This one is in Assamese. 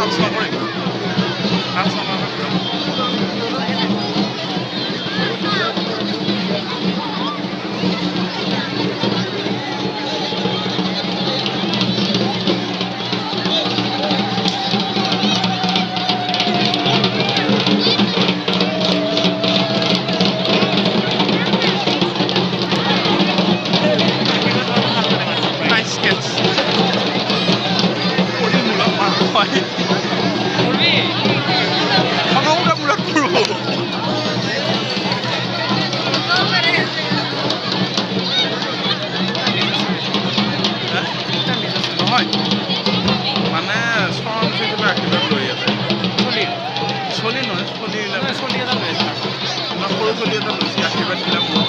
ডান্স নকৰিব ডান্স নকৰিব মানে চৰণ আশীৰ্বাদ লৈ আছে চলি নহয় চলি সৰু চলি এটা লৈছে আশীৰ্বাদ বিলাক